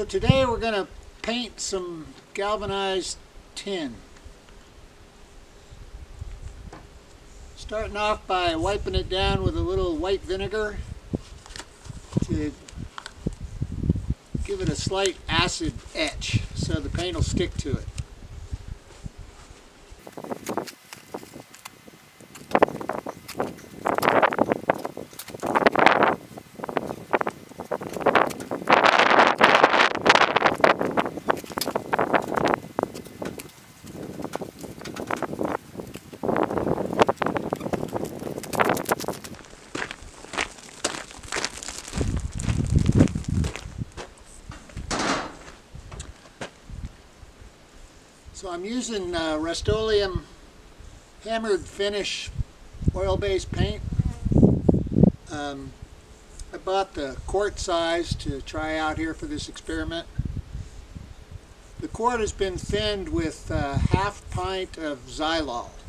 So today we're going to paint some galvanized tin. Starting off by wiping it down with a little white vinegar to give it a slight acid etch so the paint will stick to it. So I'm using Rust-Oleum hammered finish oil-based paint. I bought the quart size to try out here for this experiment. The quart has been thinned with half pint of Xylol.